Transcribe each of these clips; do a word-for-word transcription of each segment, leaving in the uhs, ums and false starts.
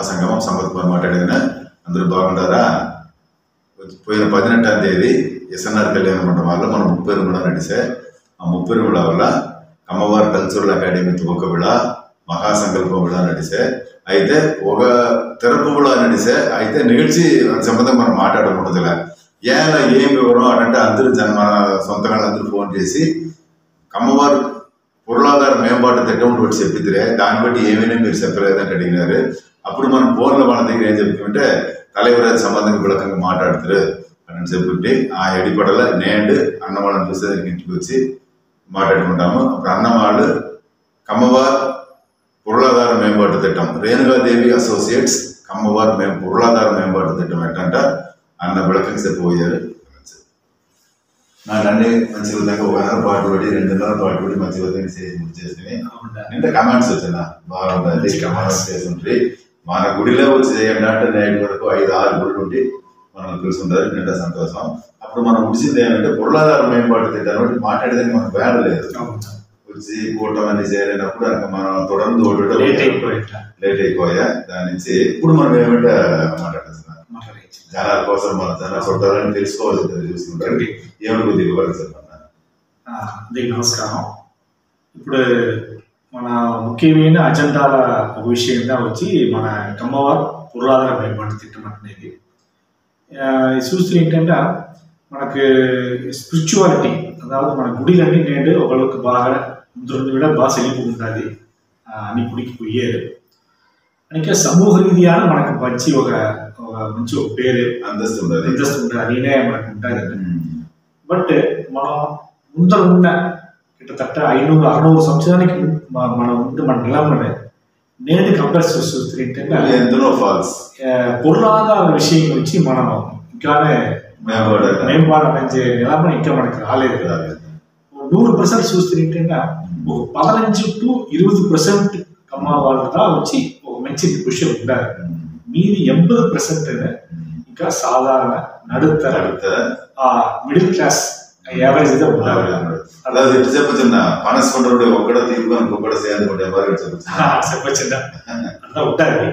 సంగమం సంపత్ కుమార్ మాట్లాడిన అందరూ బాగుంటారా? పోయిన పదినెట్టాం తేదీ ఎస్ఎన్ఆర్ కళ్యాణ మండపాల్లో మనం ముప్పై విళ నడిసే ఆ ముప్పై విళ వల్ల కమ్మవారి కల్చరల్ అకాడమీ తువక విళ మహాసంకల్ప విళ నడిసే అయితే ఒక తెరపు విళ నడిసే అయితే నిగడ్చి సంబంధం మనం మాట్లాడకూడదులే ఏలా ఏం వివరం అంటే అందరూ జన మన సొంతంగా అందరూ ఫోన్ చేసి కమ్మవారు పొరులాధార మేంబాటు తిట్టం ఒకటి చెప్పిద్దిరే దాన్ని బట్టి ఏమైనా మీరు చెప్పలేదంటే అడిగినారు. అప్పుడు మనం ఫోన్లో మన దగ్గర ఏం చెప్తుంటే தலைவராஜ் సంబంధంగా విளకంగా మాట్లాడుతారు అని చెప్పుంటే ఆ ఎడిపడల నేండు అన్న వాళ్ళని చూసే ఇంటికి వచ్చి మాట్లాడుకుంటాము. అప్పుడు అన్న వాళ్ళు కమ్మవార్ పొరులాధార మేంబాటు తిట్టం రేణుగాదేవి అసోసియేట్స్ కమ్మవార్ మేము పొరులాధార మేంబాటు తిట్టం ఎట్టంట అన్న విளకంగా చెప్పబోయారు. నాకు అన్ని మంచి విధంగా ఒక నెల పాటు పడి రెండు నెలల పాటు పడి మంచి విధంగా చేసి ఇంత కమెంట్స్ వచ్చినా బాగుంటుంది కమెంట్స్ చేస్తుంటే మన గుడిలో వచ్చి చేయండి అంటే నేటి వరకు ఐదు ఆరు గుళ్ళు ఉండి మనం తెలుసుంటారు నిండా సంతోషం. అప్పుడు మనం ఉడిసింది ఏంటంటే పొరులాధార మేంబాటు తిట్టాను మాట్లాడేదానికి మనకు వేడ లేదు వచ్చి కూటం అన్ని చేయలేనప్పుడు మనం తొడర్ந்து ఓడటం లేట్ అయిపోయా దాని నుంచి ఇప్పుడు మనం ఏమంటే మాట్లాడుతున్నాం జనాల కోసం మన జనాల చూడాలని తెలుసుకోవాల్సి చూసుకుంటారు ఏమని కొద్దిగా వివరించాలన్నా. దీనికి నమస్కారం. ఇప్పుడు మన ముఖ్యమైన అజెండాల ఒక విషయంగా వచ్చి మన కమ్మవారు పొరులాధార మేంబాటు తిట్టం అనేది చూస్తే ఏంటంటే మనకు స్పిరిచువాలిటీ అதாவது మన గుడిలన్నీ నేడు ఒకళ్ళకి బాగా ముందు కూడా బాగా సెలిపోతుంది అన్ని గుడికి పోయేది అందుకే సమూహ రీతిగా మనకు మంచి ఒక మంచి ఒక పేరు అంతస్తు ఉంటుంది అంతస్తు ఉంటుంది అనే మనకు ఉంటుంది. బట్ మనం ముందర ఉన్న కిట్టతట్ట ఐనూరు అరనూరు సంవత్సరానికి మనం ఉంటే మన నిలబడే నేను కంపేర్ చూస్తే ఏంటంటే పొరులాధార విషయం గురించి మనం ఇంకానే మేంబాటు పెంచే నిలబడ ఇంకా మనకి రాలేదు కదా. నూరు పర్సెంట్ చూస్తే ఏంటంటే ఒక పదనంచి టు ఇరవై పర్సెంట్ కమ్మ వాళ్ళ వచ్చి ఒక మంచి విషయం ఉండాలి. మీది ఎనభై పర్సెంట్ ఇంకా సాధారణ నడుత్తర ఆ మిడిల్ క్లాస్ యావరేజ్ గా ఉండాలి. అలాగే చెప్పొచ్చిందా పనసుకుంటే ఒక్కడ తీసుకొని ఒక్కడ చేయాలనుకుంటే చెప్పొచ్చిందా అంతా ఉంటాయి.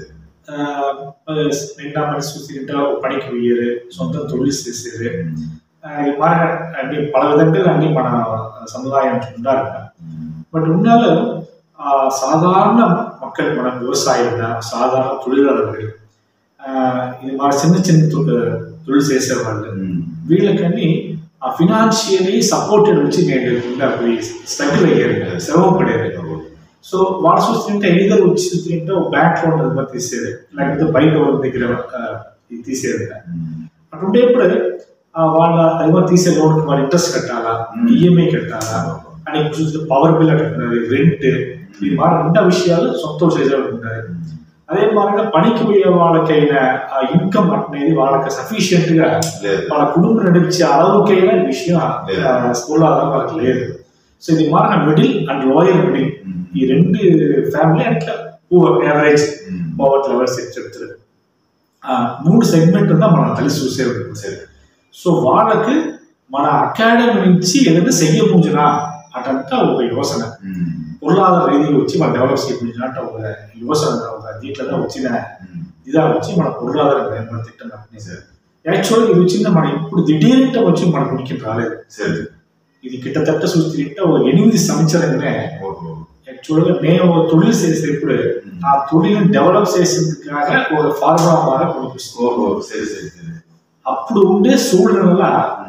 నిండా మనసు తింటా పనికి పోయారు సొంతం తొలి చేసేది మన అన్ని పల విధంగా అన్ని మన సముదాయం ఉండాలి. బట్ ఉండాలి ఆ సాధారణ మక్కలు మన వ్యవసాయం సాధారణ తొలిదారులు ఇది మన చిన్న చిన్న తొలి చేసేవాళ్ళు వీళ్ళకని ఆ ఫినాన్షియలీ సపోర్టెడ్ వచ్చి నేను స్ట్రగుల్ అయ్యారు శ్రమ పడేది. సో వాళ్ళు చూస్తుంటే ఏదైనా వచ్చి చూస్తుంటే ఒక బ్యాంక్ లోన్ అది తీసేది లేకపోతే బయట వాళ్ళ దగ్గర తీసేది. అటు ఉండేప్పుడు వాళ్ళ అది తీసే లోన్కి వాళ్ళు ఇంట్రెస్ట్ కట్టాలా ఈఎంఐ కట్టాలా అని చూస్తే పవర్ బిల్ కట్టుకున్నది రెంట్ ఈ మాట రెండు విషయాలు సొంతం చేసేవాళ్ళు ఉంటారు. అదే మాదిరిగా పనికి పోయే వాళ్ళకైనా ఆ ఇన్కమ్ అనేది వాళ్ళకి సఫిషియెంట్ గా వాళ్ళ కుటుంబం నడిపించే అలవుకైనా విషయం స్కూల్ ఆధారం వాళ్ళకి లేదు. సో ఇది మారిన మిడిల్ అండ్ లోయర్ మిడిల్ ఈ రెండు ఫ్యామిలీ అట్లా యావరేజ్ పవర్ లెవెల్స్ చెప్తారు. మూడు సెగ్మెంట్ ఉందా మనం కలిసి చూసే. సో వాళ్ళకి మన అకాడమీ నుంచి ఏదైనా సెయ్య పూజన అటంతా ఒక యోసన పొరులాధార రీతిగా వచ్చి మన డెవలప్ చేయించినట్టు ఒక యోసన ఒక దీంట్లో వచ్చిన ఇదా వచ్చి మన పొరులాధార మేంబాటు తిట్టం. యాక్చువల్గా ఇది వచ్చిందా మనం ఇప్పుడు దిడీరింట వచ్చి మన గుడికి రాలేదు. ఇది కిట్టతట్ట చూస్తే ఒక ఎనిమిది సంవత్సరంగానే యాక్చువల్గా నేను తొలి చేసేప్పుడు ఆ తొలిని డెవలప్ చేసింది కాక ఒక ఫార్ములా ద్వారా కొనిపిస్తుంది. అప్పుడు ఉండే సూళ్ళ వల్ల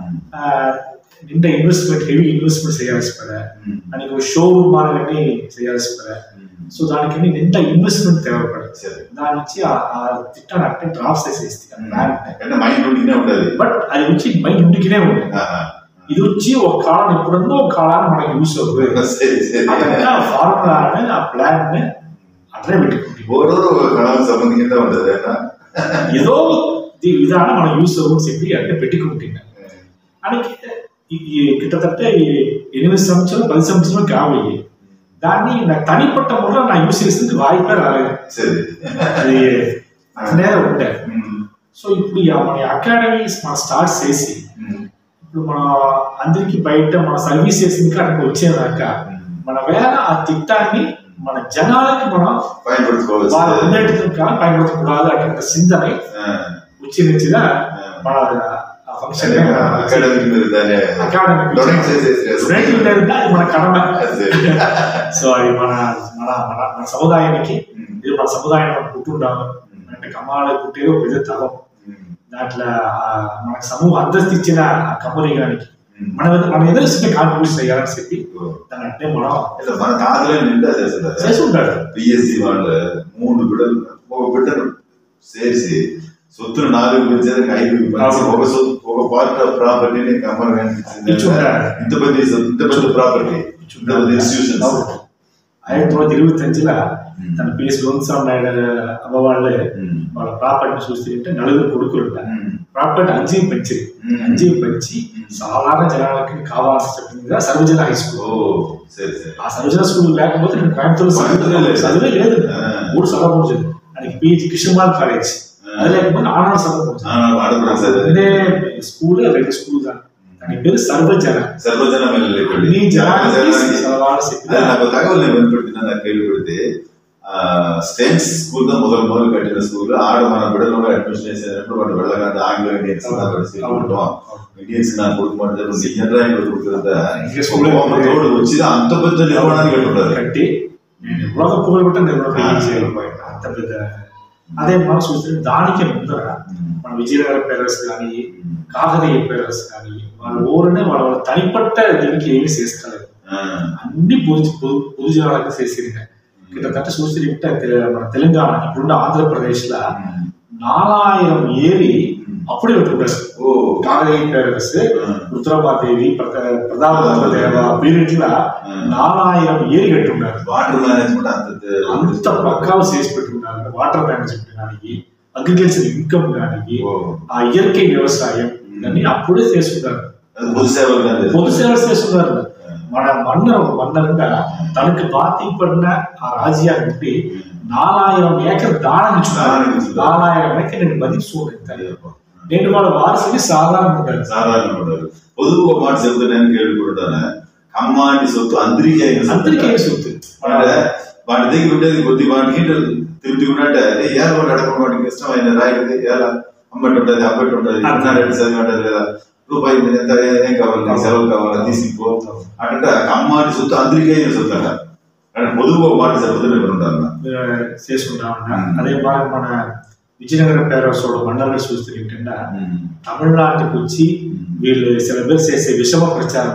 నిండా ఇన్వెస్ట్మెంట్ హెవీ ఇన్వెస్ట్మెంట్ చేయాల్సి పడా అని షోరూమ్ మార్గని చేయాల్సి పడా. సో దానికి నిండా ఇన్వెస్ట్మెంట్ తేవపడదు. దాని నుంచి ఆ తిట్టాను అంటే డ్రాప్స్ చేసేస్తాను బట్ అది వచ్చి మైండ్ ఉండికినే ఉంది. ఇది వచ్చి ఒక కాలం ఎప్పుడుందో ఒక కాలాన్ని మనకి యూస్ అవుతుంది ఫార్ములా ఆ ప్లాన్ అట్లే పెట్టుకుంటుంది ఏదో విధానం మనం యూస్ అవుతుంది చెప్పి అంటే పెట్టుకుంటున్నాం. అని కిట్టతట్ట ఎనిమిది సంవత్సరాలు పది సంవత్సరాలు కాబోయి దాన్ని నాకు తని పట్టం వల్ల నా యూస్ చేసింది వాయిదా రాలేదు అది అట్లనే ఉంటాయి. సో ఇప్పుడు మన అకాడమీస్ మనం స్టార్ట్ చేసి ఇప్పుడు మన అందరికి బయట మన సర్వీస్ చేసింది అక్కడికి వచ్చేదాకా మన వేళ ఆ తిట్టాన్ని మన జనాలకి మనం వాళ్ళ ముன்னేற்றத்திற்காக பயன்படுத்தக்கூடாது அப்படின்ற சிந்தனை உச்சி நிச்சுதான் మన ఫంక్షన్ మన கடமை. సో అది మన మన మన సముదాయానికి ఇది మన సముదాయం పుట్టుండాలి అంటే కమ్మాళ పుట్టేదో పెద్ద తలం. దాంట్లో మనకు సమూహ అంతస్తు ఇచ్చిన కమ్మరిగానికి మన మన ఏదో కాంట్రిబ్యూట్ చేయాలని చెప్పి దాని అంటే మనం మన తాతలే నిండా చేస్తారు చేసుకుంటారు. పిఎస్సి వాళ్ళు మూడు బిడ్డలు ఒక బిడ్డను చేసి సొత్తును నాలుగు పెంచేదానికి ఐదు ఒక ఒక పార్ట్ ఆఫ్ ప్రాపర్టీని కమ్మర్ కనిపించింది. ఇంత పెద్ద ఇంత పెద్ద ప్రాపర్టీ ఇంత పెద్ద ఇన్స్టిట్యూషన్ ஆயிரத்தி தொள்ளாயிரத்தி இருபத்தி அஞ்சுல தன் பி எஸ் லோன்சாம் நாயுடு அவ்வளவு వాళ్ళ ప్రాపర్టీ చూస్తుంటే నలుగురు కొడుకులు ఉంటారు. ప్రాపర్టీ అంజీవి పెంచిరి అంజీవి పెంచి సాధారణ జనాలకి కావాల్సి చెప్పింది సర్వజన హై స్కూల్. ఆ సర్వజన స్కూల్ లేకపోతే నేను కోయంబత్తూరు చదివే లేదు. మూడు చదవకూడదు ఆయనకి పిహెచ్ కృష్ణమాల్ కాలేజ్ అది లేకపోతే ఆనాడు చదవకూడదు. స్కూల్ రెండు స్కూల్ தான். దాని పేరు సర్వజన. సర్వజన నాకు தகவல் வெளிப்படுத்தினா நான் கேள்விப்படுத்தி ஸ்டேன்ஸ் ஸ்கூல் தான் முதல் முதல் கட்டின ஸ்கூல். ஆட మన బిడ్డలో అడ్మిషన్ చేసినప్పుడు వాళ్ళు వెళ్ళగానే ఆంగ్ల ఇండియన్స్ தான் படிச்சு கொடுத்தோம். ఇండియన్స్ நான் கொடுக்க மாட்டேன் நீங்க தான் கொடுக்குறத తోడు వచ్చి అంత పెద్ద నిర్మాణాన్ని కట్టుకుంటారు కట్టి ఉలగ పుగలబెట్ట నిర్మాణం చేయలేకపోయారు అంత పెద్ద. అదే మనం చూస్తే దానికి ముందర మన విజయనగర పేరస్ కానీ కాకతీయ పేరస్ కానీ వాళ్ళ ఊరినే వాళ్ళ వాళ్ళ తనిపట్ట దీనికి ఏమి చేసుకోలేదు. అన్ని పొదు పొదు జనాలకు చేసినాయి. கிட்டத்தட்ட చూస్తే మన తెలంగాణ ఇప్పుడున్న ఆంధ్రప్రదేశ్ లో నాలాయిరం ఏరి అప్పుడే ఉంటుంటారు. కాకతీయ పేరస్ రుద్రమాదేవి ప్రతాపదేవ పీరియడ్ల నాలాయిరం ఏరి కట్టున్నారు. వాటర్ మేనేజ్మెంట్ అంత పక్కాలు చేసి పెట్టుకున్నారు. వాటర్ మేనేజ్మెంట్ కానీ అగ్రికల్చర్ ఇన్కమ్ కానీ ఆ ఇయర్కై వ్యవసాయం ఇవన్నీ అప్పుడే చేసుకున్నారు. పొదు సేవలు చేస్తున్నారు. మన మన్నర్ మన్నరుగా తనకు బాధ్యపడిన ఆ రాజ్యాన్ని బట్టి నాలాయిరం ఏకర్ దానం ఇచ్చున్నారు. నాలాయిరం ఏకర్ నేను బదిలీ చూడండి నేను వాళ్ళ వారసుని సాధారణ ఉంటారు సాధారణ ఉంటారు. పొదుపు ఒక మాట చెప్తే నేను కేள்விப்பட்டாను. కమ్మాటి సొత్తు అందరికీ అందరికీ సొత్తు వాటి దగ్గర ఉండేది కొద్ది వాటికి తిరిగి ఉన్నట్టే ఏళ్ళ వాడు అడగకుండా వాటికి ఇష్టమైన రాయిది ఎలా అమ్మటి ఉంటుంది అబ్బట్టి ఉంటుంది అన్నారెడ్డి చదివి ఉంటుంది కదా రూపాయి ఎంత ఏం కావాలి సెలవు కావాలా తీసుకుపో అంటే కమ్మాటి సొత్తు అందరికీ సొత్తు అంట. అంటే పొదుపు ఒక మాట చెప్తే నేను ఉంటాను చేసుకుంటా ఉంటా. అదే బాగా మన విజయనగర పేరసోడు మండలం చూస్తే ఏంటంటే తమిళనాటికి వచ్చి వీళ్ళు సెలబ్రేట్ చేసే విషమ ప్రచారం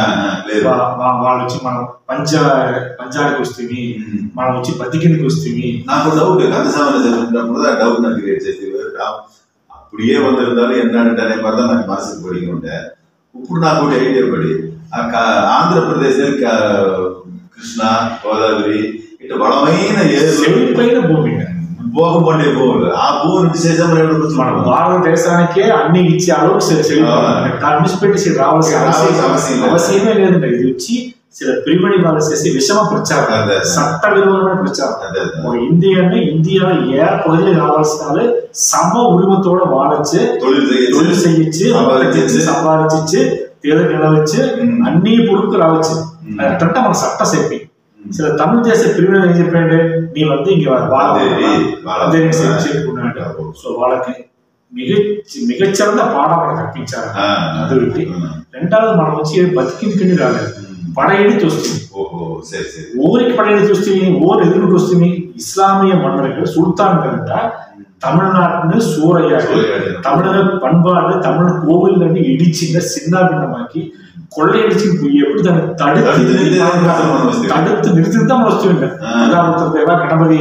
వాళ్ళు వచ్చి మనం పంచ పంచానికి వస్తుంది మనం వచ్చి బతికిందికి వస్తుంది. నాకు డౌట్ కందసామని చెప్పినప్పుడు ఆ డౌట్ నాకు క్రియేట్ చేసి அப்படியே வந்திருந்தாலும் என்னன்னு அనే மாதிரி தான் నాకు మనసుకు పోయి ఉంటే ఇప్పుడు నాకు ఒకటి ఐడియా పడి ఆంధ్రప్రదేశ్ కృష్ణా గోదావరి ఇటు బలమైన సెழிపైన భూమి భోగం పండే భూములు ఆ భూమిని విశేషం మన భారతదేశానికే అన్ని ఇచ్చే అలోపెట్టి రావాల్సిన అవసరమే లేదంటే ఇది వచ్చి சில பிரிவினை வேலை చేసి விஷம பிரச்சாரம் சட்ட விரோதமான பிரச்சாரம். இந்தியன்னு இந்தியாவில் ஏற பகுதியில் காவாల్సిனாலே சம உரிமத்தோட வாழச்சு தொழில் செய்யிச்சு சம்பாதிச்சு தேர்தல் நிலவச்சு అన్ని பொருட்கள் రావచ్చు అట్లా మన చట్ట చెప్పి சில தமிழ் தேச பிரிவினை ఏం చెప్పండి నీ వద్ద ఇంక చేసుకున్నాడు. సో వాళ్ళకి మిగ మిగచ్చంద పాఠం మనకు కల్పించారు. అదొకటి. రెండవది మనం వచ్చి బతికిందుకని రాలేదు పడయేడి వస్తుంది. ఊరికి పడయేడి వస్తుంది ఊరు ఎదురుకు వస్తుంది. ఇస్లామియ மன்னர்கள் சுல்தான் கண்ட தமிழ்நாட்டின்னு சூறையாடி தமிழக பண்பாடு தமிழ் கோவில்கள் இடிச்சுங்க சின்ன பின்னமாக்கி கொள்ளையடிச்சு போய் எப்படி దాన్ని తడుతు తడుతు నిறுத்திதான் మనం వస్తుంది. దేవ గణపతి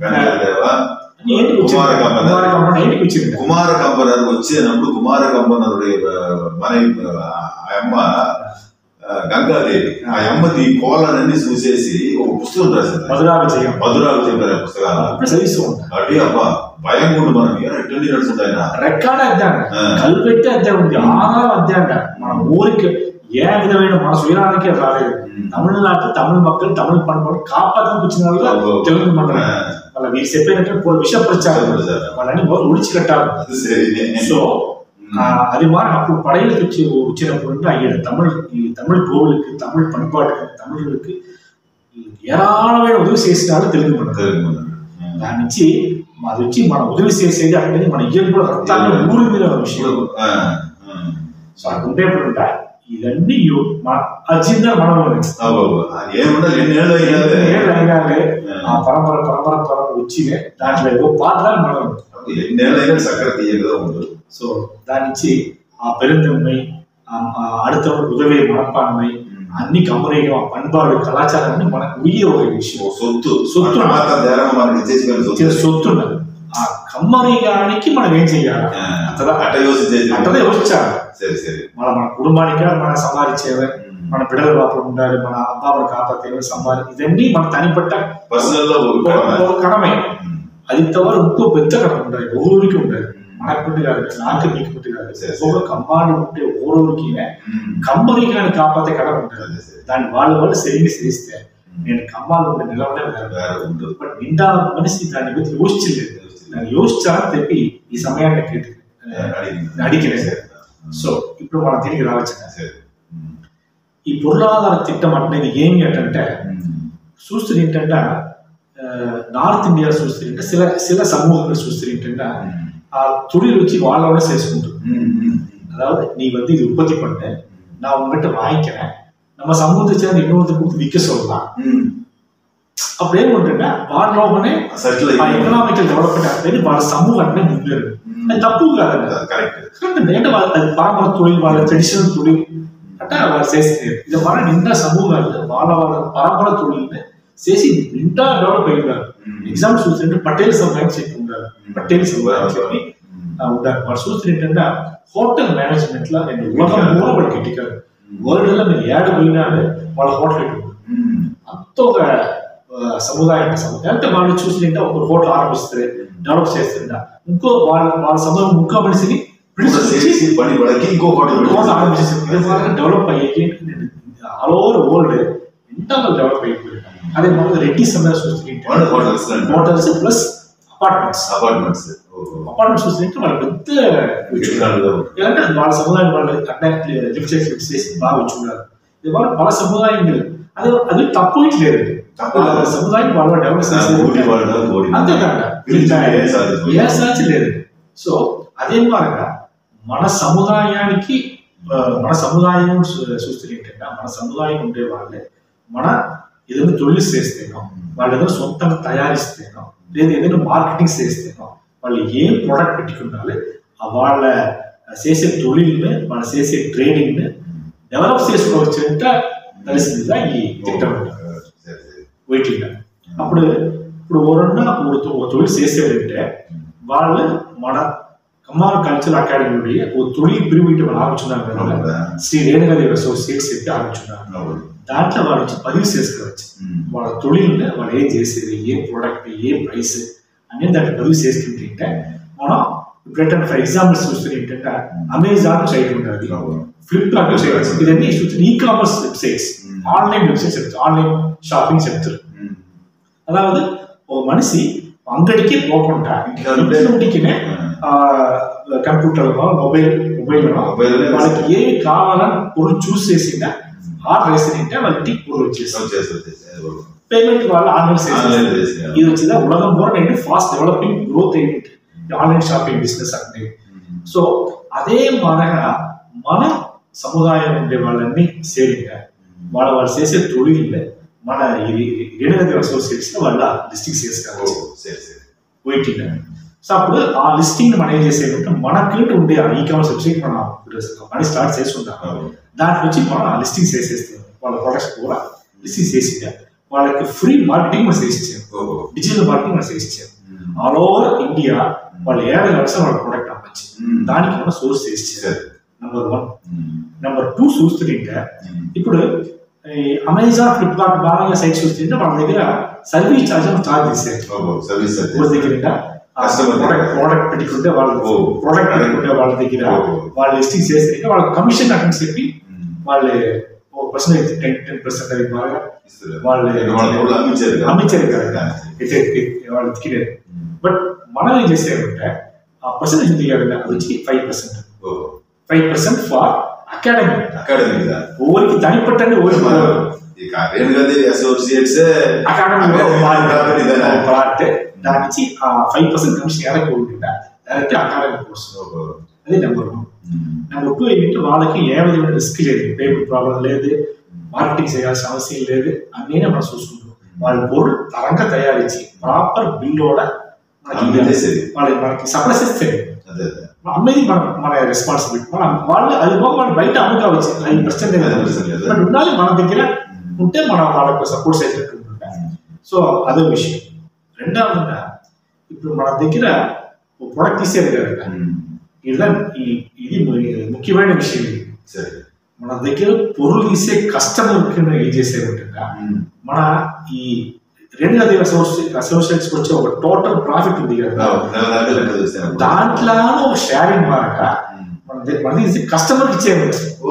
కుమార కంపనర్ వచ్చినప్పుడు కుమార కంపనరుடைய మనవి అమ్మ గంగాదేవి ఆ అమ్మది కోలనన్నీ చూసేసి ఒక పుస్తకం రాసింది. మధురా విజయం మధురా విజయం అనే పుస్తకాలు చదివిస్తూ అడి అబ్బా భయం కూడా మనకి ఎట్లా నడుచుంటాయి రెక్కాడే అధ్యాయం కలిపెట్టి అధ్యాయం ఉంది ఆధారం అధ్యాయం మన ఊరికి ఏ విధమైన మన సుయనానికి రాలేదు. తమిళనాడు తమిళ மக்கள் தமிழ் பண்பாடு காப்பாற்ற వచ్చిన తెలుగు మన వాళ్ళ వీరు చెప్పినట్టు విష ప్రచారం వాళ్ళని ఒడిచి కట్టారు. సో అది மாதிரி అప్పుడు படைகளுக்கு వచ్చి వచ్చినప్పుడు అయ్యాడు తమిళ ఈ తమిళ கோவிலுக்கு தமிழ் பண்பாட்டுக்கு தமிழர்களுக்கு ఏరాళమైన ఉదవి చేసినాడు తెలుగు మన దాని నుంచి అది వచ్చి మన ఉదవి చేసేది అనేది మన ఇయ్యం కూడా రక్తాన్ని ఊరి మీద విషయం. సో అటు ఉండేప్పుడు ఇవన్నీ మన అర్జున్ మనం అయినాలే ఆ పరంపర పరంపర పరంపర వచ్చినే దాంట్లో ఏదో పాత్ర మనం సో దాని నుంచి ఆ పెరుంతన్மை அடுத்தவனுக்கு உதவியை மனப்பான்மை అన్ని கம்பெனிగా பண்பாடு கலாச்சாரம் మనకు ఉయ్యే ఒక విషయం సొత్తు సొత్తు సొత్తున్నది ఆ కమ్మరిగానికి మనం ఏం చెయ్యాలి అట్లా యోచించాలి. మన మన కుటుంబానికి మనం సంపాదించేది మన బిడ్డల పాపలు ఉండాలి మన అబ్బాబులు కాపాతే సంపాది ఇదన్నీ మన తనిపట్ట కడమే అది తవర ఇంకో పెద్ద కడ ఉండాలి ఊరికి ఉండాలి మనకు కాదు నాకు మీకు పుట్టి కాదు ఒక కమ్మాడు ఉంటే ఊరికి కమ్మరికి కానీ కాపాతే కడ ఉంటుంది దాన్ని వాళ్ళు వాళ్ళు సరిగ్గా చేస్తే నేను కమ్మాలు ఉంటే నిలవడే బట్ నిండా మనిషి దాన్ని గురించి యోచించలేదు దాన్ని యోచించాలని చెప్పి ఈ సమయాన్ని అడిగిన. సో ఇప్పుడు మనం తిరిగి రావచ్చు. ఈ పొరులాధార తిట్టం అనేది ఏమి అంటే చూస్తుంది ఏంటంటే నార్త్ ఇండియా చూస్తుంటే சில சில சமூகங்கள் చూస్తుంటే ఆ தொழில் வச்சு வாழோட சேர்த்துட்டு அதாவது நீ வந்து இது உற்பத்தி பண்ண நான் உங்ககிட்ட வாங்கிக்கிறேன் நம்ம சமூகத்தை சேர்ந்து இன்னொருத்தர் கொடுத்து விற்க சொல்லலாம் அப்படியே ஒன்றுன்னா వాళ్ళలోనే ఎకనామికల్ డెవలప్మెంట్ అనేది వాళ్ళ సమూహం అంటే ముందేరు అది తప్పు కాదండి అంటే అది పరంపర తొలిల్ వాళ్ళ ట్రెడిషనల్ తొలిల్ అంటే వాళ్ళు చేస్తారు ఇది మన నిండా సమూహాలు వాళ్ళ వాళ్ళ పరంపర తొలిల్ని చేసి నిండా డెవలప్ అయి ఉన్నారు. ఎగ్జాంపుల్ చూస్తుంటే పటేల్ సమాజం చెప్పి ఉన్నారు పటేల్ సమాజం చెప్పి ఉంటారు వాళ్ళు చూస్తుంటే హోటల్ మేనేజ్మెంట్ లా నేను ఉలగం కూడా వాళ్ళు కెట్టికారు వరల్డ్ లో మీరు ఏడు పోయినా వాళ్ళ హోటల్ అంత ఒక సముదాయం సముదాయం అంటే వాళ్ళు చూస్తుంటే ఒక హోటల్ ఆరంభిస్తారు డెవలప్ చేస్తుంటా ఇంకో వాళ్ళ వాళ్ళ సమూహం ఇంకో మనిషిని ఇంకో హోటల్ ఆరంభించేసి డెవలప్ అయ్యి ఆల్ ఓవర్ వరల్డ్ ఎంత డెవలప్ అయిపోయింది. అదే మన రెడ్డి సమాజం చూస్తుంటే hotels plus apartments apartments apartments చూస్తుంటే వాళ్ళు పెద్ద అంటే వాళ్ళ సముదాయం వాళ్ళు అట్లా లిఫ్ట్ చేసి లిఫ్ట్ చేసి బాగా వచ్చుకున్నారు. ఇది వాళ్ళ వాళ్ళ సముదాయం అదే అది తప్పు లేదండి సముదాయం వాళ్ళు డెవలప్ చేసి అంతేకాక ఏ సాచి లేదండి. సో అదే మాదిరిగా మన సముదాయానికి మన సముదాయం చూస్తుంటే మన సముదాయం ఉండే వాళ్ళే మన ఏదైనా తొలిసి చేస్తేనో వాళ్ళు ఏదైనా సొంతంగా తయారిస్తేనో లేదా ఏదైనా మార్కెటింగ్ చేస్తేనో వాళ్ళు ఏం ప్రోడక్ట్ పెట్టుకుండాలి వాళ్ళ చేసే తొలిల్ని వాళ్ళు చేసే ట్రేడింగ్ని డెవలప్ చేసుకోవచ్చంటే తెలిసిందిగా ఈ తిట్టం వెయిటింగ్. అప్పుడు ఇప్పుడు ఎవరన్నా ఒక తొలిసి చేసేదంటే వాళ్ళు మన కమ్మార్ కల్చరల్ అకాడమీ ఓ తొలిల్ పిరివిటి వాళ్ళు ఆలోచున్నారు కదా శ్రీ రేణుగాదేవి అసోసియేట్స్ చెప్పి ఆలోచున్నారు. దాంట్లో వాళ్ళు వచ్చి పదివి చేసుకోవచ్చు వాళ్ళ తొలిల్ని వాళ్ళు ఏం చేసేది ఏ ప్రోడక్ట్ ఏ ప్రైస్ అనేది దాంట్లో పదివి చేసుకుంటే మనం ఇప్పుడు ఫర్ ఎగ్జాంపుల్స్ చూస్తే ఏంటంటే అమెజాన్ సైట్ ఉంటుంది ఫ్లిప్కార్ట్ సైట్స్ ఇవన్నీ చూస్తే e commerce websites online websites చెప్తారు ఆన్లైన్ షాపింగ్ చెప్తారు. అதாவது ఓ మనిషి అంగడికి పోకుండా ఇంటికినే కంప్యూటర్ మొబైల్ మొబైల్ వాళ్ళకి ఏమి కావాలని పొరుగు చూస్ చేసిందా ఆర్డర్ వేసింటే వాళ్ళ ఇంటికి పొరుగు వచ్చేస్తారు పేమెంట్ వాళ్ళు ఆన్లైన్ ఇది వచ్చిందా ఉలగం కూడా నేను ఫాస్ట్ డెవలపింగ్ గ్రోత్ అయ్యింది ఆన్లైన్ షాపింగ్ బిజినెస్ అంటే. సో అదే మాదిరిగా మన సముదాయం ఉండే వాళ్ళని సేవింగ్గా వాళ్ళ వాళ్ళు చేసే తొలిలే మన ఇది రేణుగాదేవి అసోసియేట్స్ వాళ్ళ లిస్టింగ్ చేసుకోవచ్చు వెయిటింగ్. సో అప్పుడు ఆ లిస్టింగ్ మనం ఏం చేసేదంటే మనకంటూ ఉండే ఆ ఈ కామర్స్ వెబ్సైట్ మనం మనీ స్టార్ట్ చేసుకుంటాం దాంట్లో వచ్చి మనం ఆ లిస్టింగ్ చేసేస్తాం వాళ్ళ ప్రొడక్ట్స్ కూడా లిస్టింగ్ చేసి వాళ్ళకి ఫ్రీ మార్కెటింగ్ మనం చేసిచ్చాం డిజిటల్ మార్కెటింగ్ మనం చేసిచ్చాం ఆల్ ఓవర్ ఇండియా వాళ్ళు ఏడు లక్షల వాళ్ళ ప్రొడక్ట్ అమ్మచ్చు దానికి మనం సోర్స్ చేసిచ్చారు. Number one. నెంబర్ టూ చూస్తుంటే ఇప్పుడు అమెజాన్ ఫ్లిప్కార్ట్ బాగా సైట్స్ చూస్తుంటే వాళ్ళ దగ్గర సర్వీస్ ఛార్జ్ ఛార్జ్ చేశారు దగ్గర ప్రోడక్ట్ పెట్టుకుంటే వాళ్ళు ప్రోడక్ట్ పెట్టుకుంటే వాళ్ళ దగ్గర వాళ్ళు లిస్టింగ్ చేస్తే వాళ్ళ కమిషన్ అకౌంట్స్ చెప్పి వాళ్ళు ఒక పర్సెంట్ టెన్ టెన్ పర్సెంట్ అది బాగా వాళ్ళు అమ్మించారు కదా వాళ్ళు ఎత్తికినారు. బట్ మనం ఏం చేసారంటే ఆ పర్సెంటేజ్ దిగారు అది వచ్చి five percent five percent for academy academy ఊరికి తనిపట్టండి ఊరికి ఇక రేణుగాదేవి అసోసియేట్స్ అకాడమీలో పార్ట్ దాని నుంచి ఫైవ్ పర్సెంట్ కమిషన్ ఎరగకుండా డైరెక్ట్ అకాడమీ కోర్స్, అది నెంబర్ వన్. నెంబర్ టూ ఏంటంటే వాళ్ళకి ఏ విధమైన రిస్క్ లేదు, పేపర్ ప్రాబ్లం లేదు, మార్కెటింగ్ చేయాల్సిన అవసరం లేదు, అన్నీ మనం చూసుకుంటాం. వాళ్ళ బోర్డు తరంగా తయారించి ప్రాపర్ బిల్ కూడా వాళ్ళకి మనకి సప్లై చేస్తారు. అమ్మేది మనం మన రెస్పాన్సిబిలిటీ. మనం వాళ్ళు అది వాళ్ళు బయట అమ్ముకోవచ్చు, అది ప్రశ్న లేదు. బట్ ఉండాలి మన దగ్గర ఉంటే మనం వాళ్ళకు సపోర్ట్ చేసేటట్టు ఉంటుంటాం. సో అదే విషయం. రెండవదిగా ఇప్పుడు మన దగ్గర ప్రొడక్ట్ తీసేది కదా, ఇలా ఇది ముఖ్యమైన విషయం. మన దగ్గర పొరులు తీసే కస్టమర్ ముఖ్యంగా ఏం చేసేటట్టుగా మన ఈ రేణుగాదేవి అసోసియేట్స్ వచ్చే ఒక టోటల్ ప్రాఫిట్ ఉంది కదా, దాంట్లో ఒక షేరింగ్ మారగా మన కస్టమర్ ఇచ్చేది.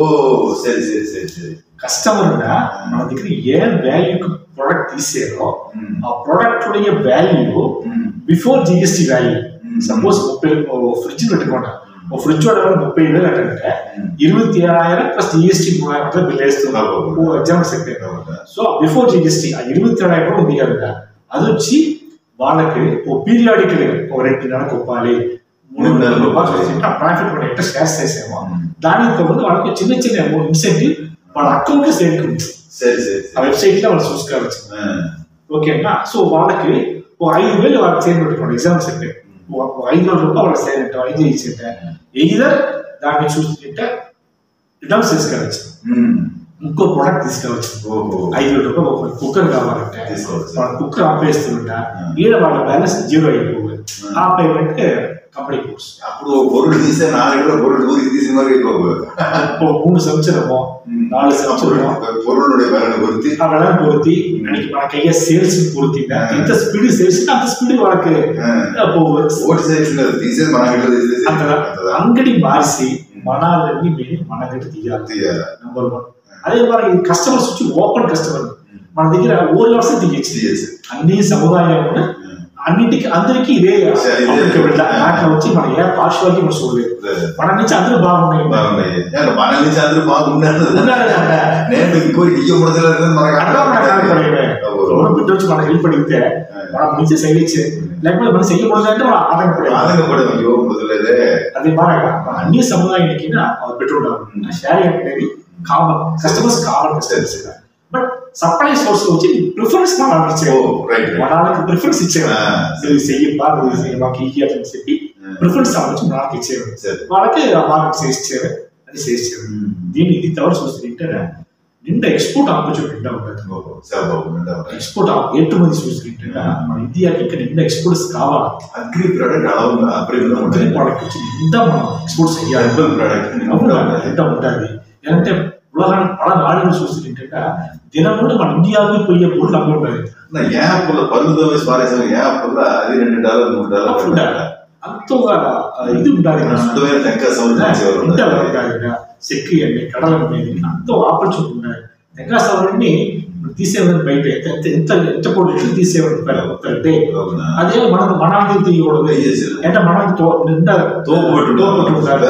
కస్టమర్ మన దగ్గర ఏ వాల్యూ ప్రొడక్ట్ తీసేదో ఆ product value before GST value. Suppose ముప్పై ఫ్రిడ్జ్ పెట్టుకోండి, ఒక ఫ్రిడ్జ్ వాడు ముప్పై వేలు అంటే ఇరవై ఏడాயிரம் ప్లస్ జిఎస్టీ మూడాయిరం బిల్ వేస్తున్నారు ఎగ్జాంపుల్ చెప్పారు. సో బిఫోర్ జిఎస్టీ ఆ ఇరవై ఏడాయిరం ఉంది కదా, అది వచ్చి వాళ్ళకి ఓ పీరియాడికల్ ఒక రెండు నెలలకు ఒప్పాలి, మూడు నెలలు ఆ ప్రాఫిట్ మనం ఎట్లా షేర్స్ చేసామో దానికి ముందు వాళ్ళకి చిన్న చిన్న ఇన్సెంటివ్ వాళ్ళ అకౌంట్ లో సేరుకుంది. ఆ వెబ్సైట్ లో వాళ్ళు చూసుకోవచ్చు. ఓకేనా? సో వాళ్ళకి ఒక ఐదు వేలు వాళ్ళకి సేర్ పెట్టుకోండి, ఎగ్జాంపుల్ చెప్పారు. ఐదు వేల రూపాయలు వాళ్ళకి సేర్ ఉంటాం, ఐదు ఇచ్చింటే ఎయిదర్ దాన్ని చూస్తుంటే రిటర్న్స్ తీసుకెళ్ళచ్చు, ఇంకో ప్రొడక్ట్ తీసుకోవచ్చు. ఐదు వేల రూపాయలు ఒక కుక్కర్ కావాలంటే వాళ్ళ కుక్కర్ ఆపేస్తుంటా ఈడ వాళ్ళ బ్యాలెన్స్ జీరో అయిపోవాలి. ఆ పేమెంట్ కంపెనీ కోర్స్. అప్పుడు పొరులు తీసే నాలుగు పొరులు ఊరికి తీసిన వరకు మూడు సంవత్సరమో నాలుగు సంవత్సరమో పొరులు పొరుతి ఆ వెళ్ళని పొరుతి మనకి మనకి అయ్యే సేల్స్ పూర్తిగా ఎంత స్పీడ్ సేల్స్ అంత స్పీడ్ వాళ్ళకి తీసేది మన అంగడి మార్చి మనాలన్నీ మన దగ్గర తీయాలి తీయాలి నెంబర్ వన్. అదే మరి కస్టమర్స్ వచ్చి ఓపెన్ కస్టమర్ మన దగ్గర ఓల్ వర్స్ తీయచ్చు. అన్ని సముదాయాలు అన్నింటికి అందరికీ ఇదే దాంట్లో వచ్చి మన ఏ పార్శ్వాలిటీ మనం చూడలేదు. మన నుంచి అందరూ బాగున్నాయి బాగున్నాయి మన నుంచి అందరూ బాగున్నారు. నేను ఇంకోటి బిడ్డ వచ్చి మనకి హెల్ప్ అడిగితే మనం నుంచి సైలిచ్చే, లేకపోతే మనం చెయ్యకూడదు అంటే మనం ఆటంకపడే ఆటంకపడే అది బాగా మన అన్ని సముదాయానికి పెట్టుకుంటాం. షేర్ అనేది common customers common customers. But supply source వచ్చి ప్రిఫరెన్స్ మనం ఇచ్చేవాళ్ళు, వాళ్ళకి ప్రిఫరెన్స్ ఇచ్చేవాళ్ళు. చెయ్యబ్బా మాకు ఈ అని చెప్పి ప్రిఫరెన్స్ వచ్చి మనకి ఇచ్చేవాళ్ళు, వాళ్ళకి మార్కెట్ ఇచ్చేవారు, అది చేసేవారు. దీన్ని ఇది తవరు చూస్తుంటే నిండా ఎక్స్పోర్ట్ ఆపర్చునిటీ నిండా ఉంటుంది. ఎక్స్పోర్ట్ ఎటు మంది చూస్తుంటే మన ఇండియాకి ఇక్కడ నిండా ఎక్స్పోర్ట్స్ కావాలి. అగ్రి ప్రోడక్ట్ అగ్రి ప్రోడక్ట్ వచ్చి నిండా మనం ఎక్స్పోర్ట్స్ అయ్యాలి, నిండా ఉంటుంది. ఏంటంటే ఉదాహరణ పడ నాడులు చూస్తుంటే దినం కూడా మన ఇండియాకి పోయే పొరులు అమ్మి ఉంటుంది. పళ్ళు అది రెండు డాలర్ మూడు డాలర్ అంత ఇది ఉంటుంది. సెక్కి అండి కడలు అనేది అంత ఆపర్చునిటీ ఉన్నాయి. వెంకటేశ్వరుడిని తీసేవాడిని బయట ఎంత ఎంత ఎంత కూడా ఎట్లు తీసేవాడు డే. అదే మనం మనం తీయకూడదు అంటే మనం నిండా తోపుకుంటారు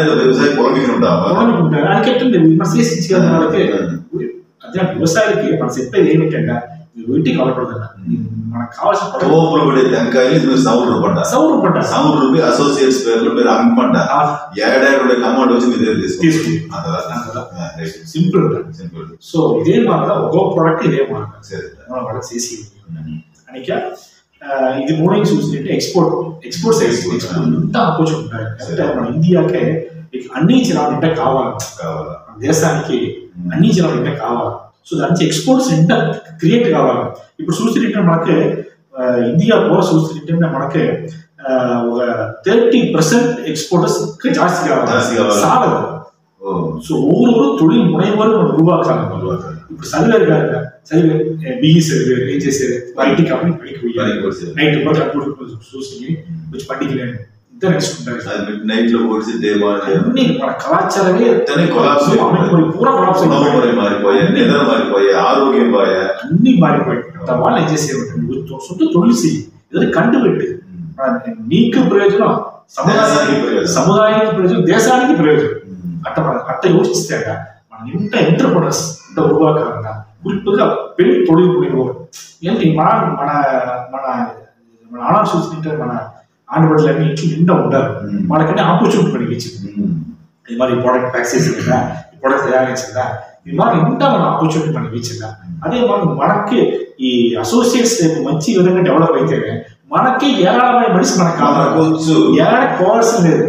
అందుకే మనం చేసి వాళ్ళకి. అదే వ్యవసాయానికి మనం చెప్పేది ఏమిటంటే ఇంటికి కలపడదన్న మనకు కావాల్సిన తోపులు పడే టెంకాయలు సౌండ్ రూపంట సౌండ్ రూపంట సౌండ్ రూపి అసోసియేట్స్ పేర్లు మీరు అమ్మంట ఏడాది అమౌంట్ వచ్చి మీ దగ్గర తీసుకుంటాం. Simple simple. సో ఇదే మాట ఒక్కో ప్రోడక్ట్ ఇదే మాట మనం వాళ్ళకి చేసి అనిక ఇది మూడు చూస్తుంటే ఎక్స్పోర్ట్ ఎక్స్పోర్ట్ సైజ్ ఎంత అపోజ్ ఉంటాయి అంటే మన ఇండియాకే అన్ని జిల్లాలంటే కావాలి కావాలి దేశానికి అన్ని జిల్లాలంటే కావాలి. సో దాని నుంచి ఎక్స్పోర్ట్స్ ఎంత క్రియేట్ కావాలి. ఇప్పుడు చూస్తుంటే మనకి ఇండియా కూడా చూస్తుంటే మనకి ఒక థర్టీ పర్సెంట్ ఎక్స్పోర్టర్స్ జాస్తి కావాలి చాలదు. సో ஒவ்வொரு தொழில் முனைவோரும் நம்ம உருவாக்குறாங்க. ఇప్పుడు చదివారు కదా చదివే బిఈ చదివారు ఏం చేశారు ఐటీ కంపెనీ పనికి పోయారు నైట్ పూట కంప్యూటర్ చూసి వచ్చి పండికలేను ఇద్దరు నేర్చుకుంటారు నైట్ లో కోర్స్ డే అన్ని మన కళాచారమే కొలాప్స్ పూరా కొలాప్స్ మారిపోయాయి నిద్ర మారిపోయాయి ఆరోగ్యం పోయా అన్ని మారిపోయాయి. వాళ్ళు ఏం చేసేవాళ్ళు సొంత తొలి చెయ్యి ఏదైనా కంటు పెట్టి నీకు ప్రయోజనం సముదాయానికి సముదాయానికి ప్రయోజనం దేశానికి ప్రయోజనం అట్ట అట్ట యోచిస్తాక మనం ఇంత ఎంటర్ప్రెనర్స్ ఇంత ఉరువాకరంగా குறிப்புగా పెళ్లి తొలి మునిగోరు ఏంటి మన మన మన మన ఆనాడు చూస్తుంటే మన ఆడబిడ్డలన్నీ ఇంట్లో నిండా ఉంటారు వాళ్ళకన్నీ ఆపర్చునిటీ మనకి ఇచ్చింది ఇది మరి ఈ ప్రోడక్ట్ ప్యాక్ చేసిందా ఈ ప్రోడక్ట్ తయారించిందా ఇది మరి ఇంత మన ఆపర్చునిటీ మనకి ఇచ్చిందా అదే మనం మనకి ఈ అసోసియేట్స్ మంచి విధంగా డెవలప్ అయితే మనకి ఏరాళమైన మనిషి మనకు కావచ్చు ఏడాది పోవాల్సిన లేదు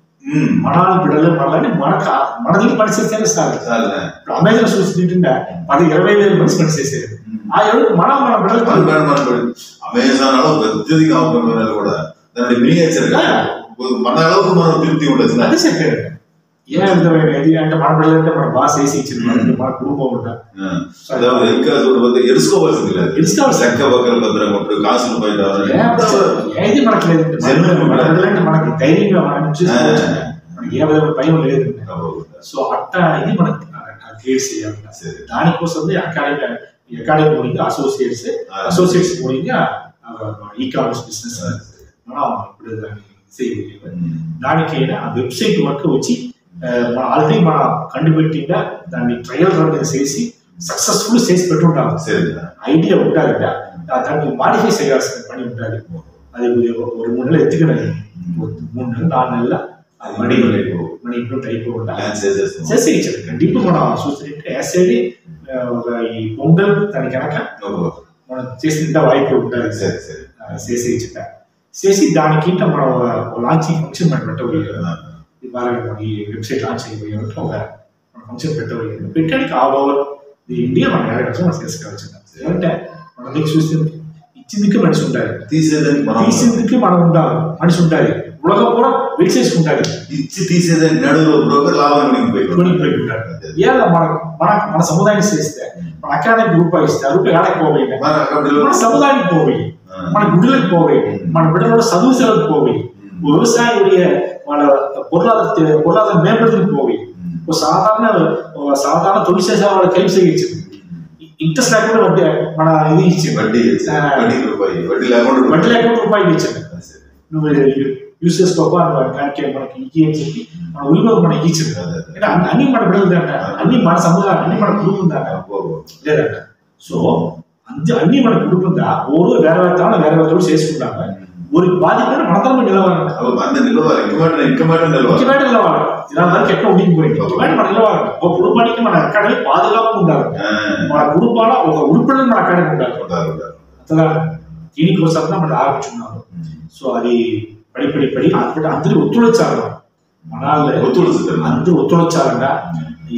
మన బిడ్డలు మనల్ని మనకు మన దగ్గర పని చేస్తేనే సార్ ఇప్పుడు అమెజాన్ చూసి తింటుండే పది ఇరవై వేలు మనిషి పని చేసేది ఆ ఎవరు మనం మన బిడ్డలు అమెజాన్ పెద్దది కావాలి కూడా దాన్ని మినియేచర్ మన அளவுக்கு మనం திருப்தி ఉండదు అది చెప్పారు ఏ విధమైనది అంటే మన బిడ్డలు అంటే మన బాస్ వేసి ఇచ్చింది మన కుటుంబం ఉంటా ఇంకా చూడబోతే ఎరుసుకోవాల్సింది లేదు ఎరుసుకోవాలి లెక్క బక్కలు భద్రం కొట్టు కాసులు పైన ఏది మనకు లేదు బిడ్డలంటే మనకి ధైర్యంగా మనం మనకి ఏ విధమైన భయం లేదు సో అట్టా ఇది మనకి క్రియేట్ చేయాలి దానికోసం అకాడమీ అకాడమీ మూడింగ్ అసోసియేట్స్ అసోసియేట్స్ మూడింగ్ ఈ కామర్స్ బిజినెస్ మనం ఇప్పుడు దాన్ని చేయగలిగాం దానికైనా ఆ వెబ్సైట్ వర్క్ వచ్చి ఆల్రెడీ మన కండుపెట్టిందా దాన్ని ట్రయల్ రన్ చేసి సక్సెస్ఫుల్ చేసి పెట్టుంటాం ఐడియా ఉంటుందంట దాన్ని మాడిఫై చేయాల్సిన పని ఉంటుంది అది ఒక మూడు నెలలు ఎత్తుకున్నది మూడు నెలలు నాలుగు నెలల మనీ మనీ ఇంప్రూవ్ అయిపోకుండా చేసి ఇచ్చారు ఇప్పుడు మనం చూస్తుంటే ఎస్ఐడి ఒక ఈ పొంగల్ దాని కనుక మనం చేసిన వాయిపు ఉంటుంది చేసి ఇచ్చారు చేసి దానికింట మనం లాంచింగ్ ఫంక్షన్ మనం పెట్టబోయారు ఇవాళ ఈ వెబ్సైట్ లాంచ్ అయిపోయారు ఒక మన ఫంక్షన్ పెట్టబోయారు పెట్టడానికి ఆల్ ఓవర్ ది ఇండియా మనం ఏడాది మనం చేసుకోవచ్చు ఎందుకంటే మన దగ్గర చూస్తే ఇచ్చిందికి మనిషి ఉంటారు తీసేదానికి తీసేందుకు మనం ఉండాలి మనిషి ఉంటారు ఉలగం కూడా వెయిట్ చేసుకుంటారు ఇచ్చి తీసేదానికి నడువులో బ్రోకర్ లాభం కొనిపోయి ఉంటారు ఇవాళ మన మన మన సముదాయాన్ని చేస్తే మన అకాడమిక్ రూపాయి ఇస్తే ఆ రూపాయి ఆడకి పోయి మన సముదాయానికి పోయి మన గుడ్లకు పోయి మన బిడ్డల చదువు సెలవుకు పోయి వ్యవసాయ వాళ్ళ పొరులాదార పొరులాదార మేம்படுத்துக்கு పోయి ఒక సాధారణ సాధారణ తొలి చేసే వాళ్ళ కలిసి ఇచ్చింది ఇంట్రెస్ట్ లేకుండా వడ్డీ మన ఇది ఇచ్చింది వడ్డీ వడ్డీ రూపాయి వడ్డీ లేకుండా వడ్డీ లేకుండా రూపాయలు ఇచ్చింది నువ్వు యూస్ చేసుకోపా దానికి మనకి ఇచ్చి అని చెప్పి మన ఊళ్ళో మనకి ఇచ్చింది అంటే అన్ని మన బిడ్డలదంట అన్ని మన సముదాయం అన్ని మన కుటుంబం దాట లేదంట సో అంతే అన్ని మన కుటుంబందా ఊరు వేరే వేరే వేరే వేరే చేసుకుంటాము ఊరికి బాధ్యత మనందరం నిలవాలి నిలవాలి నిలవాలి ఇలా వరకు ఎక్కడ ఉండిపోయింది మనం నిలవాలి ఒక కుటుంబానికి మన అకాడమీ బాధగా ఉండాలి మన కుటుంబాల ఒక ఉడిపిడలు మన అకాడమీ ఉండాలి అంతగా దీనికోసం మనం ఆలోచిస్తున్నాము సో అది పడి పడి పడి అప్పుడు అందరూ ఒత్తుడు వచ్చారు మన ఒత్తుడు అందరూ ఒత్తుడు వచ్చారంట ఈ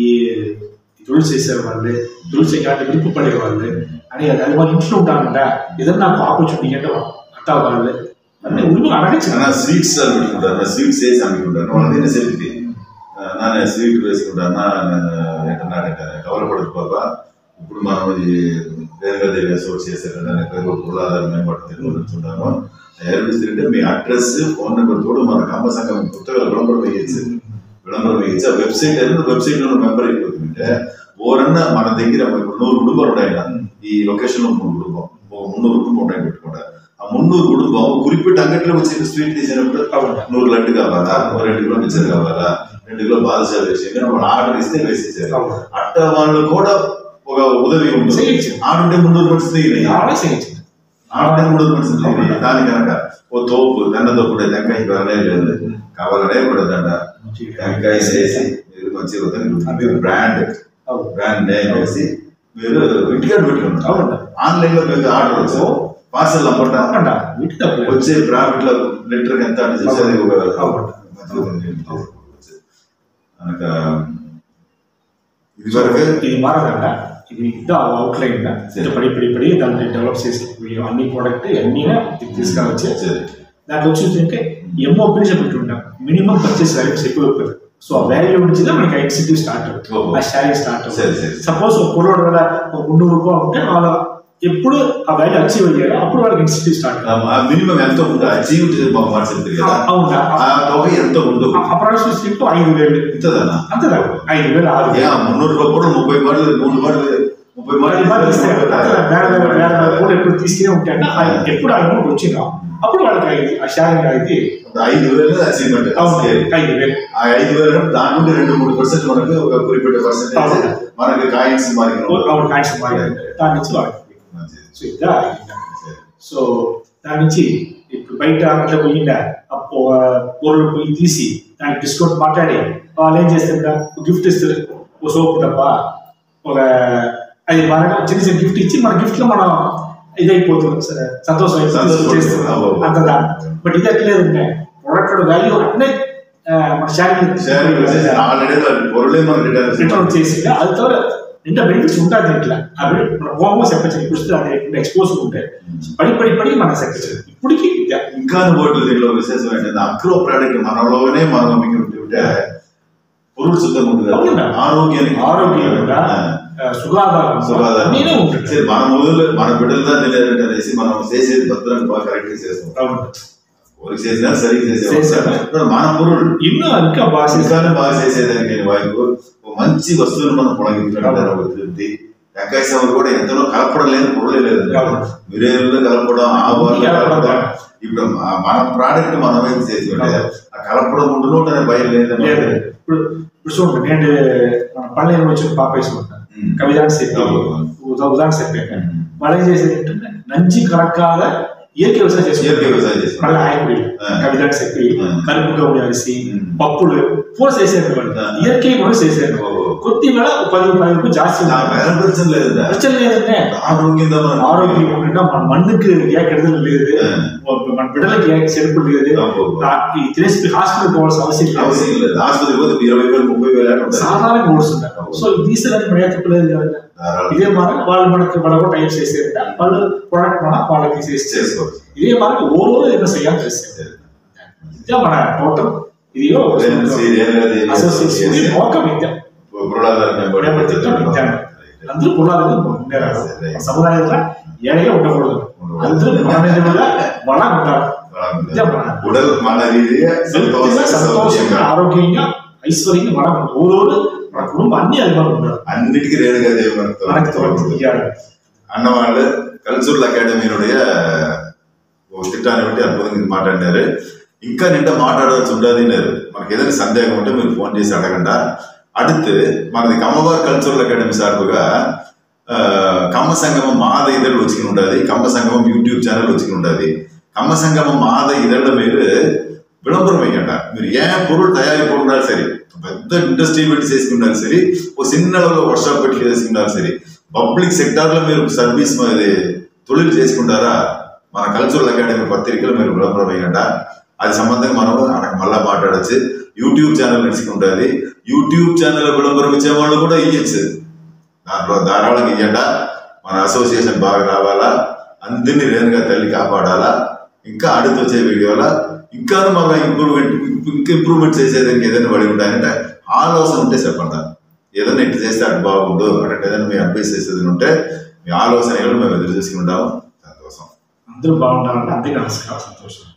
తొలి చేసే వాళ్ళే తొలి చేయడానికి విరుపు పడే వాళ్ళే అని అది వాళ్ళ ఇంట్లో ఉంటారంట ఏదన్నా నాకు ఆపర్చునిటీ అంటే అత్తా వాళ్ళే అంటే ఉరుగు అడగచ్చు స్వీట్స్ పెట్టుకుంటారు స్వీట్స్ వేసి అమ్ముకుంటారు వాళ్ళ సెల్ఫీ నాన్న స్వీట్ వేసుకుంటాను ఏంటన్నాడంటే కవర్ పడుకోవా ఇప్పుడు మనం వేరుగా దేవి సోర్స్ చేశారు పొలాదారు మేம்பడుతుంటాము ఏర్పిస్తుంటే మీ అడ్రస్ ఫోన్ నెంబర్ తోడు మన కమ్మ సంఘం కొత్తగా విளம்பரம் వేయచ్చు విளம்பరం వేయచ్చు ఆ వెబ్సైట్ అనేది వెబ్సైట్ లో మెంబర్ అయిపోతుంటే ఓరన్నా మన దగ్గర ఇప్పుడు నూరు కుటుంబాలు ఉన్నాయన్న ఈ లొకేషన్ లో మూడు కుటుంబం మున్నూరు కుటుంబం ఉన్నాయి పెట్టుకుంటా ఆ మున్నూరు కుటుంబం குறிப்பிட்ட అంగట్లో వచ్చి స్వీట్ తీసినప్పుడు నూరు లడ్డు కావాలా రెండు కిలో మిక్చర్ కావాలా రెండు కిలో బాదుషా వేసి వాళ్ళు ఆర్డర్ ఇస్తే వేసేసారు అట్ట వాళ్ళు కూడా ఒక ఉదవి ఉంటుంది ఆడుంటే మున్నూరు మనిషి ఆడే మూడు మనిషి దాని కనుక ఓ తోపు దండ తోపుడే తెంకాయ కావాలనే లేదు కావాలనే కూడా దండ తెంకాయ వేసి మీరు మంచిగా బ్రాండ్ బ్రాండ్ నేమ్ వేసి మీరు ఇంటికాడ పెట్టుకుంటారు ఆన్లైన్ లో మీకు ఆర్డర్ వచ్చు పార్సల్ అమ్మంటా వచ్చే ప్రాఫిట్ లో లీటర్ ఎంత అంటే చూసేది ఇది వరకు ఇది మారదంట ఇది ఇంత అవుట్లైన్ పడి పడి పడి దాన్ని డెవలప్ చేసి అన్ని ప్రోడక్ట్ అన్నీ తీసుకురావచ్చు దాంట్లో వచ్చి ఎంఓపీ చెప్తుంటాం మినిమం పర్చేస్ వాల్యూస్ ఎక్కువ సో ఆ వాల్యూ నుంచి మనకి ఎగ్జిక్యూటివ్ స్టార్ట్ ఆ షేరింగ్ స్టార్ట్ సపోజ్ ఒక పొలోడు వల్ల ఒక మున్నూరు రూపాయలు ఉంటే వాళ్ళ ఎప్పుడు ఆ వాల్యూ అచీవ్ అయ్యారు అప్పుడు వాళ్ళకి ఎగ్జిక్యూటివ్ స్టార్ట్ మినిమం ఎంత ఉందో అచీవ్ అవునా ఎంత ఉందో అప్రాక్సిమేట్ ఐదు వేలు ఇంతదన్నా అంతదా ఐదు వేలు ఆరు మున్నూరు రూపాయలు ముప్పై మాటలు మూడు మాటలు ముప్పై మాటలు ఎప్పుడు తీసుకునే ఉంటాయంటే ఎప్పుడు ఆ అమౌంట్ వచ్చినా అప్పుడు వాళ్ళకి ఐదు ఆ షేరింగ్ అనేది ఐదు వేలు అచీవ్మెంట్. ఐదు వేలు ఆ ఐదు వేలు దాని నుండి రెండు మూడు పర్సెంట్ మనకు ఒక குறிப்பிட்ட పర్సెంటేజ్ మనకి కాయిన్స్ మారి కాయిన్స్ మారి దాని నుంచి వాళ్ళకి సో ఇదా సో దాని నుంచి ఇప్పుడు బయట అట్లా పోయిందా పొరలు పోయి తీసి దానికి డిస్కౌంట్ మాట్లాడి వాళ్ళు ఏం చేస్తారు గిఫ్ట్ ఇస్తారు, ఓ సోపు తప్ప ఒక అది బాగా చిన్న చిన్న గిఫ్ట్ ఇచ్చి మన గిఫ్ట్ లో మనం ఇదైపోతుంది సంతోషం చేస్తున్నాం అంతదా. బట్ ఇది అట్లేదంటే ప్రొడక్ట్ వాల్యూ అట్నే మన రిటర్న్ చేసి అది తోడ ఎంత బెనిఫిట్స్ ఉంటుంది ఇట్లా అవి మన హోమో చెప్పచ్చు. ఇప్పుడు అది ఎక్స్పోజ్ ఉంటాయి పడి పడి పడి మన చెప్పచ్చు. ఇప్పటికి ఇంకా బోర్డు దీంట్లో విశేషం ఏంటంటే అక్రో ప్రోడక్ట్ మనలోనే మనం ఉంటే పొరుడు శుద్ధంగా ఉంటుంది, ఆరోగ్యానికి ఆరోగ్యంగా సుఖాధారం సుఖాధారం ఉంటుంది. మన మొదలు మన బిడ్డలతో తెలియదంటే అనేసి మనం చేసేది భద్రంగా బాగా కరెక్ట్ చేస్తాం. ఊరికి చేసినా సరిగ్గా చేసేవాళ్ళు మన పురుడు ఇన్నో ఇంకా బాగా ఇంకా బాగా చేసేదానికి వైపు మంచి వస్తువులు మనం పొడగించడం తృప్తి. వెంకాయ స్వామి కూడా ఎంతలో కలపడం లేదు, పొరలే లేదు. బిర్యానీలో కలపడం, ఆవాలు కలపడం. ఇప్పుడు మన ప్రోడక్ట్ మనం ఏం చేసి ఆ కలపడం ఉండునోటనే భయం లేదు. ఇప్పుడు ఇప్పుడు చూడండి, నేను మన పల్లెలు వచ్చిన పాప వేసుకుంటాను కవిదాన్ని చెప్పి ఉదాహరణ చెప్పాను. వాళ్ళు ఏం చేసేది ఏంటంటే నంచి కరక్కాల ఇయర్కి వ్యవసాయం చేసి మళ్ళీ ఆయనకి కవిదాన్ని చెప్పి కలుపుగా ఉండే అరిసి పప్పులు పూర చేసేది వాళ్ళు ఇయర్కి కూడా చేసేది. కొద్దిగా పది పది రూపాయలు జాస్తి లేదంటే ఆరోగ్యం ఉండగా మన మన్నుకి ఏ కెడదలు లేదు, మన బిడ్డలకి ఏ చెరుపు లేదు, తినేసి హాస్పిటల్ పోవాల్సిన అవసరం లేదు. సాధారణంగా ఓడుస్తుంటారు. సో తీసేదానికి మన తప్పలేదు కదా. ఇదే మనకు వాళ్ళు మనకి మనకు టైప్ చేసేది వాళ్ళు ప్రొడక్ట్ మన వాళ్ళకి చేసుకోవచ్చు. ఇదే మనకు ఓవో ఏదైనా చేయాలి చేసేది. ఇదే మన టోటల్ ఇది అసోసియేషన్ మోక విద్య అందరూ పొలాలు సముదాయంలో ఏడగా ఉండకూడదు. అందరూ మన ఉంటారు సంతోషంగా ఆరోగ్యంగా ఐశ్వర్యంగా మనం ఊరోడు మన కుటుంబం అన్ని అధికారులు ఉంటారు. అన్నిటికీ రేడుగా అన్నవాళ్ళు కల్చరల్ అకాడమీనుடைய తిట్టాన్ని బట్టి అద్భుతంగా మాట్లాడినారు. ఇంకా నిండా మాట్లాడవచ్చు ఉండదు. మనకి ఏదైనా సందేహం ఉంటే మీరు ఫోన్ చేసి అడగండి. அடுத்து మనది కమ్మవారి కల్చరల్ అకాడమీ సార్బుగా కమ్మ సంగమం మాద ఇదళ్ళు వచ్చుకుని ఉండాలి. కమ్మ సంగమం యూట్యూబ్ ఛానల్ వచ్చుకుని ఉండాలి. కమ్మ సంగమం మాద ఇదళ్ళ మీరు విளம்பரம் வைக்கண்டா. మీరు ఏ పొరుడు తయారీ పొందాలి సరే, పెద్ద ఇండస్ట్రీ పెట్టి చేసుకున్నారు సరే, ఓ చిన్న వర్క్ షాప్ పెట్టి చేసుకున్నారు సరే, పబ్లిక్ సెక్టార్లో మీరు సర్వీస్ అది తొలిలు చేసుకుంటారా మన కల్చరల్ అకాడమీ పత్రికలు మీరు విளம்பரம் వేయండి. అది సంబంధంగా మనం మళ్ళా మాట్లాడచ్చు. యూట్యూబ్ ఛానల్ నడుచుకుంటుంది. యూట్యూబ్ ఛానల్ విளம்பరం ఇచ్చే వాళ్ళు కూడా ఇయ్యచ్చు. దాంట్లో ధారాళంగా ఇయ్యండా. మన అసోసియేషన్ బాగా రావాలా, అందరినీ రేణుగా తల్లి కాపాడాలా. ఇంకా అడుగు వచ్చే వీడియోల ఇంకా మళ్ళీ ఇంప్రూవ్మెంట్ ఇంకా ఇంప్రూవ్మెంట్ చేసేదానికి ఏదైనా పడి ఉంటాయంటే ఆలోచన ఉంటే చెప్పండి. ఏదైనా ఇట్లా చేస్తే అటు బాగుండు అంటే ఏదైనా మీ అడ్వైస్ చేసేది ఉంటే మీ ఆలోచన మేము ఎదురు చూసుకుని ఉంటాము. సంతోషం. అందరూ బాగుండాలంటే అంతే నమస్కారం. సంతోషం.